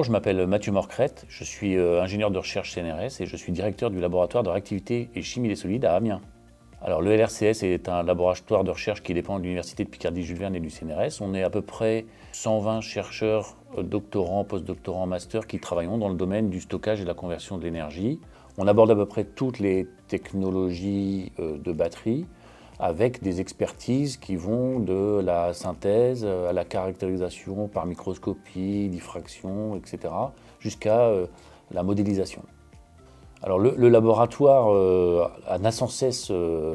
je m'appelle Mathieu Morcrette, je suis ingénieur de recherche CNRS et je suis directeur du laboratoire de réactivité et chimie des solides à Amiens. Alors le LRCS est un laboratoire de recherche qui dépend de l'Université de Picardie-Jules Verne et du CNRS. On est à peu près 120 chercheurs, doctorants, postdoctorants, masters qui travaillent dans le domaine du stockage et de la conversion de l'énergie. On aborde à peu près toutes les technologies de batterie avec des expertises qui vont de la synthèse à la caractérisation par microscopie, diffraction, etc., jusqu'à la modélisation. Alors le laboratoire n'a sans cesse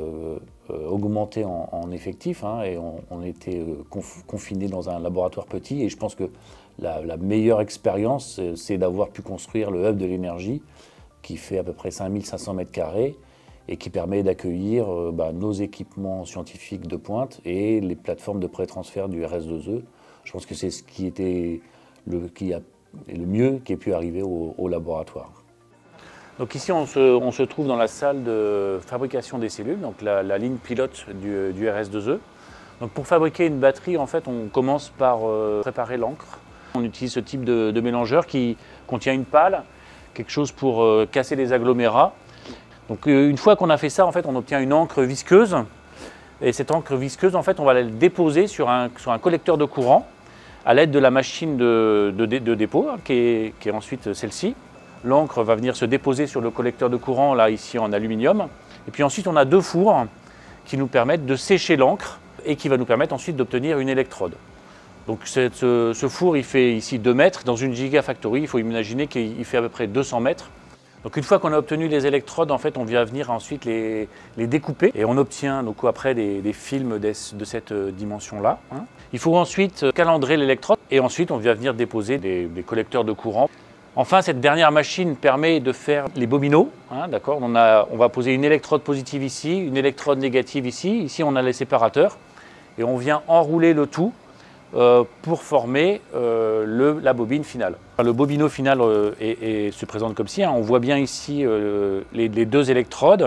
augmenté en effectifs et on était confinés dans un laboratoire petit et je pense que la meilleure expérience c'est d'avoir pu construire le hub de l'énergie qui fait à peu près 5500 m² et qui permet d'accueillir nos équipements scientifiques de pointe et les plateformes de pré-transfert du RS2E. Je pense que c'est ce qui était le mieux qui ait pu arriver au laboratoire. Donc ici, on se trouve dans la salle de fabrication des cellules, donc la ligne pilote du RS2E. Donc pour fabriquer une batterie, en fait, on commence par préparer l'encre. On utilise ce type de mélangeur qui contient une pale, quelque chose pour casser les agglomérats. Donc une fois qu'on a fait ça, en fait, on obtient une encre visqueuse. Et cette encre visqueuse, en fait, on va la déposer sur un collecteur de courant à l'aide de la machine de dépôt, qui est ensuite celle-ci. L'encre va venir se déposer sur le collecteur de courant, là, ici, en aluminium. Et puis ensuite, on a deux fours qui nous permettent de sécher l'encre et qui va nous permettre ensuite d'obtenir une électrode. Donc ce four, il fait ici 2 mètres. Dans une gigafactory, il faut imaginer qu'il fait à peu près 200 mètres. Donc une fois qu'on a obtenu les électrodes, en fait, on vient venir ensuite les découper et on obtient donc après des films de cette dimension-là. Il faut ensuite calendrer l'électrode et ensuite on vient venir déposer des collecteurs de courant. Enfin, cette dernière machine permet de faire les bobinaux. D'accord, on va poser une électrode positive ici, une électrode négative ici. Ici, on a les séparateurs et on vient enrouler le tout pour former la bobine finale. Le bobinot final se présente comme ci. On voit bien ici les deux électrodes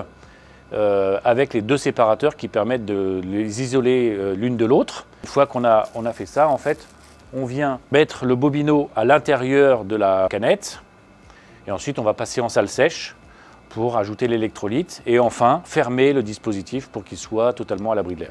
avec les deux séparateurs qui permettent de les isoler l'une de l'autre. Une fois qu'on a fait ça, en fait, on vient mettre le bobinot à l'intérieur de la canette et ensuite on va passer en salle sèche pour ajouter l'électrolyte et enfin fermer le dispositif pour qu'il soit totalement à l'abri de l'air.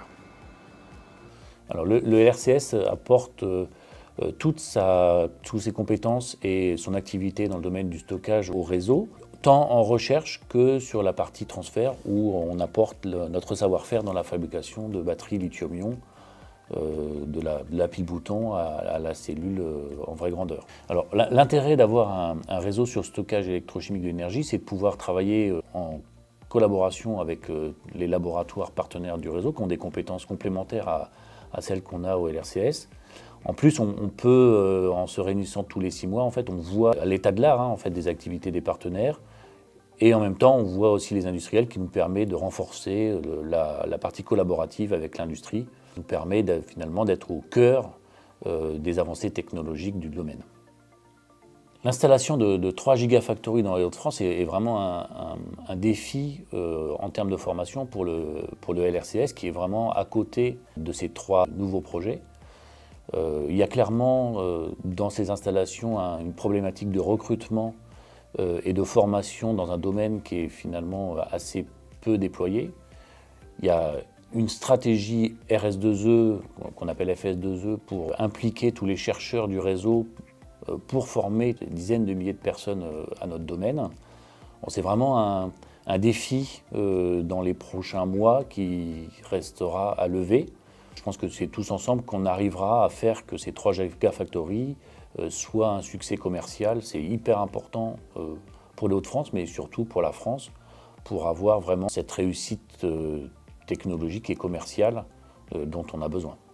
Alors le LRCS apporte toutes ses compétences et son activité dans le domaine du stockage au réseau, tant en recherche que sur la partie transfert où on apporte notre savoir-faire dans la fabrication de batteries lithium-ion, de la pile-bouton à la cellule en vraie grandeur. Alors l'intérêt d'avoir un réseau sur stockage électrochimique de l'énergie, c'est de pouvoir travailler en collaboration avec les laboratoires partenaires du réseau qui ont des compétences complémentaires à celles qu'on a au LRCS. En plus, on peut, en se réunissant tous les 6 mois, en fait, on voit l'état de l'art en fait, des activités des partenaires. Et en même temps, on voit aussi les industriels qui nous permet de renforcer la partie collaborative avec l'industrie, nous permet finalement d'être au cœur des avancées technologiques du domaine. L'installation de 3 gigafactories dans les Hauts-de-France est vraiment un défi en termes de formation pour le LRCS qui est vraiment à côté de ces 3 nouveaux projets. Il y a clairement dans ces installations une problématique de recrutement et de formation dans un domaine qui est finalement assez peu déployé. Il y a une stratégie RS2E, qu'on appelle FS2E, pour impliquer tous les chercheurs du réseau pour former des dizaines de milliers de personnes à notre domaine. C'est vraiment un défi dans les prochains mois qui restera à lever. Je pense que c'est tous ensemble qu'on arrivera à faire que ces 3 gigafactories soient un succès commercial. C'est hyper important pour les Hauts-de-France, mais surtout pour la France, pour avoir vraiment cette réussite technologique et commerciale dont on a besoin.